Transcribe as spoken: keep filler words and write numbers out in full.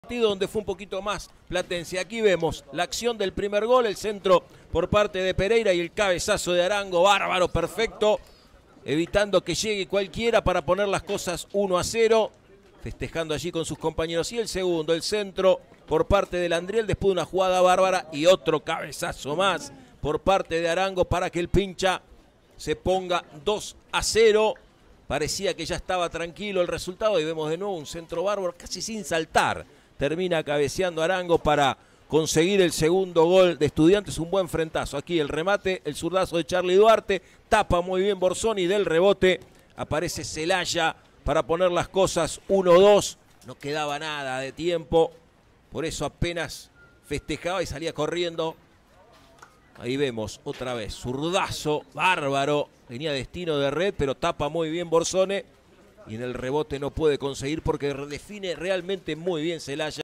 donde fue un poquito más Platense. Aquí vemos la acción del primer gol, el centro por parte de Pereira y el cabezazo de Arango, bárbaro, perfecto, evitando que llegue cualquiera para poner las cosas uno a cero, festejando allí con sus compañeros. Y el segundo, el centro por parte del Andriel, después de una jugada bárbara y otro cabezazo más por parte de Arango para que el Pincha se ponga dos a cero. Parecía que ya estaba tranquilo el resultado y vemos de nuevo un centro bárbaro casi sin saltar. Termina cabeceando Arango para conseguir el segundo gol de Estudiantes. Un buen frentazo. Aquí el remate, el zurdazo de Charly Duarte. Tapa muy bien Borzoni. Del rebote aparece Celaya para poner las cosas uno dos. No quedaba nada de tiempo. Por eso apenas festejaba y salía corriendo. Ahí vemos otra vez. Zurdazo bárbaro. Tenía destino de red, pero tapa muy bien Borzone. Y en el rebote no puede conseguir porque define realmente muy bien Celaya.